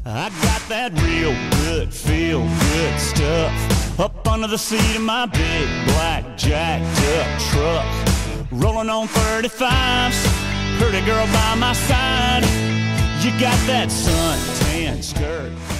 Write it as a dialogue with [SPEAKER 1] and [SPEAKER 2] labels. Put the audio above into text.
[SPEAKER 1] I got that real good, feel good stuff up under the seat of my big black jacked up truck, rolling on 35s, pretty girl by my side. You got that suntan skirt